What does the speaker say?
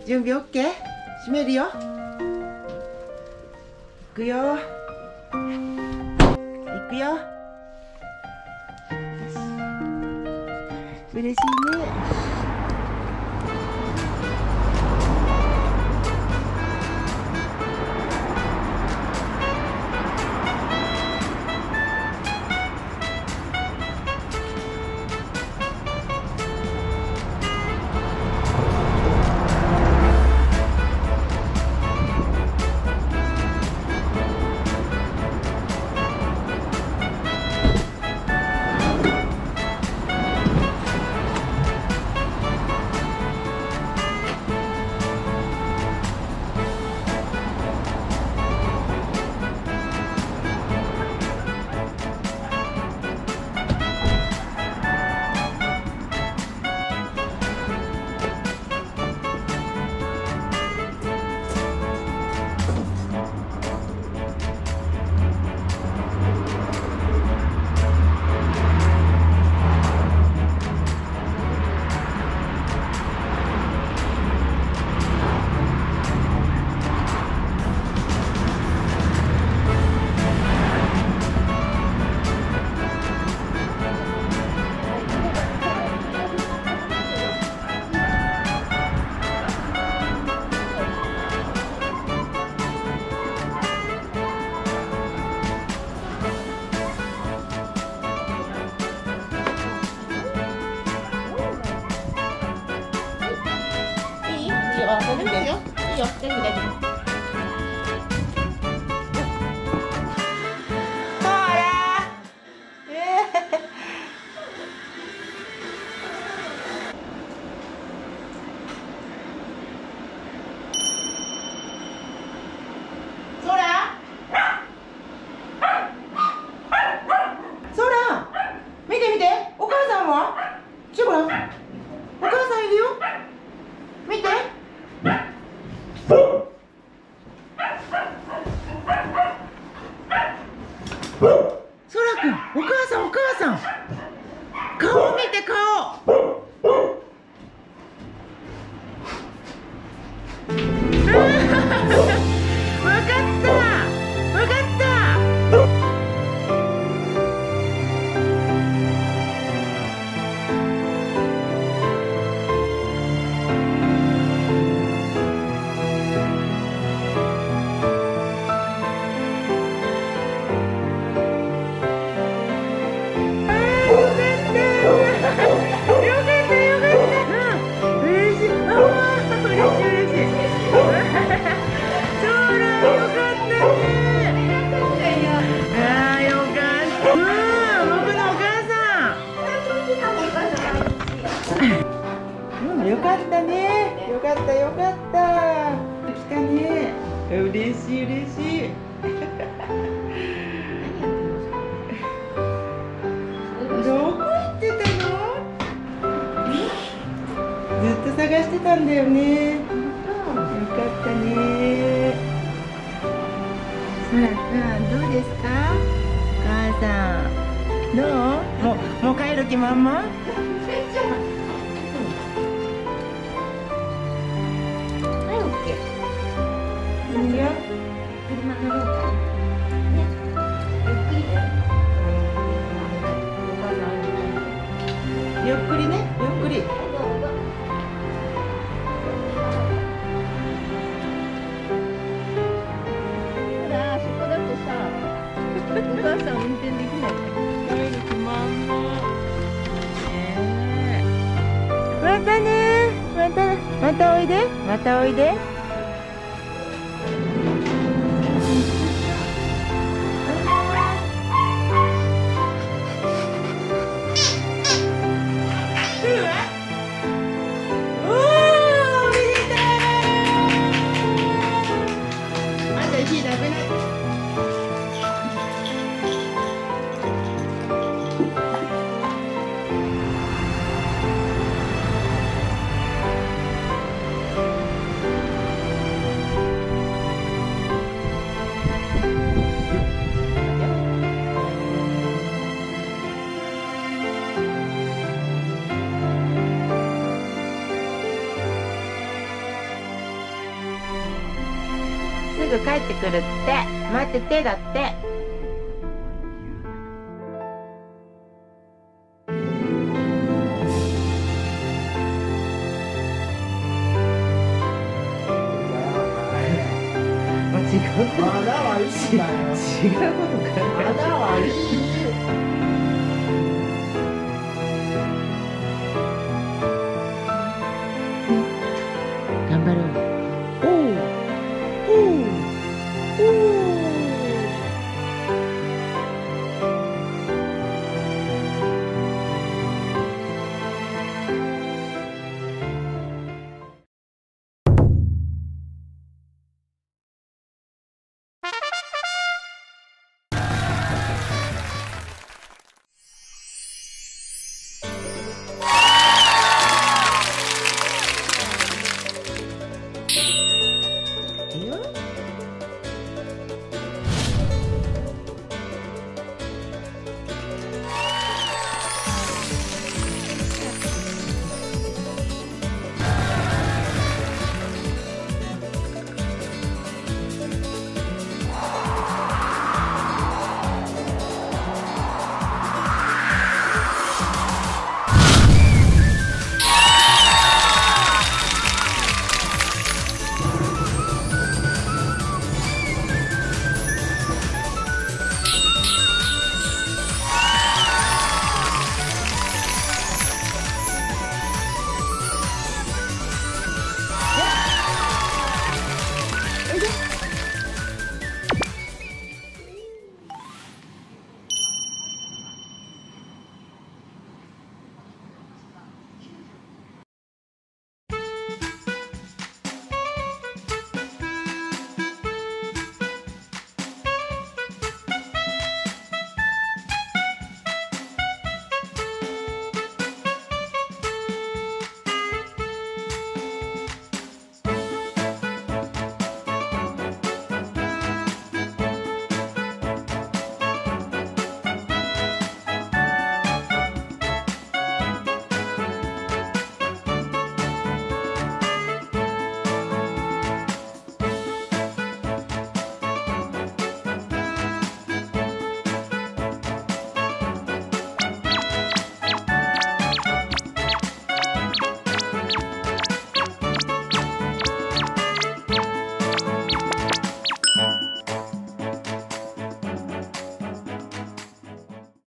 準備 OK？ 閉めるよ。いくよ。いくよ。嬉しいね。 全然いいよ。いいよ。全部大丈夫。 ほら。そら。そら。見て見て。お母さんは。ちょっとごらん。お母さんいるよ。見て。そらくん、お母さん、お母さん。顔見て、顔。わかった。わかった。よかったね。よかったよかった。来たね。嬉しい嬉しい。どこ行ってたの？ずっと探してたんだよね。よかったね。そらくんどうですか？お母さんどう？もう帰る気満々？いいよ。 車乗ろうか。ね。ゆっくりだよ。 ゆっくりね、ゆっくり。 ほら、そこだとさ、お母さん運転できない。 帰る気満々。またね。またおいで。またおいで。 ぐ帰ってくるって。待っててだって。違うこと。 まだはいいんだよ。 違うこと考えて。 まだはいいんだよ。